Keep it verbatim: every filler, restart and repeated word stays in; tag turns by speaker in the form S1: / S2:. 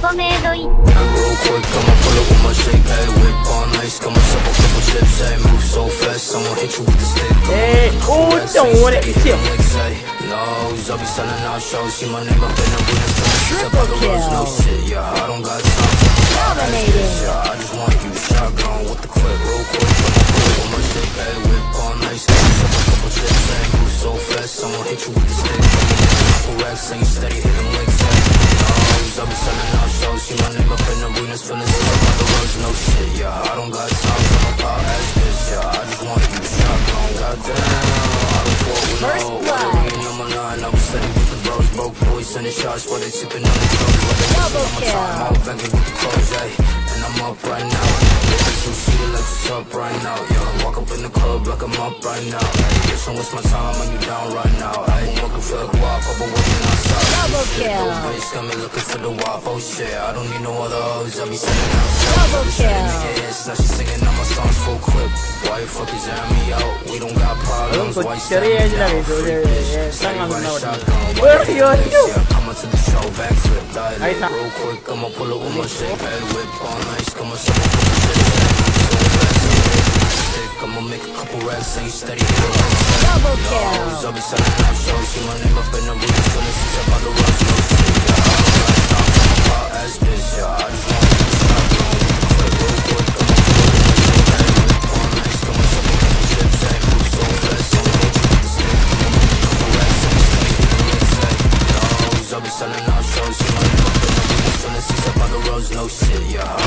S1: コメイドイッ
S2: Real quick, I'ma pull up with my shake, hey, whip on ice, got myself a couple chips, hey, move so fast, I'ma hit you with the stick.
S3: Hey, oh, don't want it, chill.
S2: No, I'll be selling out shows, see my name up in the winners, triple kill. No shit, yeah, I don't got time for
S1: Dominating.
S2: Yeah, I just want you shotgun with the clip, real quick, I'ma pull up with my shake, hey, whip on ice, got myself a couple chips, hey, move so fast, I'ma hit you with the stick. Couple racks, ain't steady, hit them licks, hey. I'll be selling out shows, see my name up in the arenas, feeling sick up on the roads, no shit, yeah, I don't got time for no pop ass bitch, yeah, I just want you shotgun, goddamn, I don't fuck with no, whatever on my line, I was steady with the bros, broke boys, sending shots while they sipping on the drugs, while they missing on my time, I'm banging with the clothes, ayy, and I'm up right now, bitch, you see the like what's up right now, yeah, walk up in the club like I'm up right now, ayy, bitch, don't waste my time when you down right now, ayy, working for the guap, I've been working outside,
S1: Double
S2: shit,
S1: kill.
S2: little bitch, got me looking for the wop, oh shit, I don't need no other hoes, I be sending out shows,
S1: Double kill.
S2: now she singing on my songs full clip, why you fuckers air me out, we don't got problems, why you send me down, free bitch, steady running shotgun, why you bitch, yeah, coming to the show, backflip, dial it, real quick, I'ma pull up with my shit, hey, whip on ice, come on, some of the shit, so fast, stick, I'ma make a couple racks, ain't steady,
S1: Double kill.
S2: I'll be selling out shows, see my name up in the arenas, feeling sick up on the roads, no shit, yeah, I don't got time for no pop ass bitch, yeah, I just want you to shotgun, real quick, I'ma pull up with my shit, hey, whip on ice, come on, some of the chips, hey, move so fast, I'ma hit you with the stick, I'ma make a couple racks, ain't steady, hit them licks, hey, no, I'll be selling out shows, see my name up in the arenas, feeling sick up on the roads, no shit, yeah,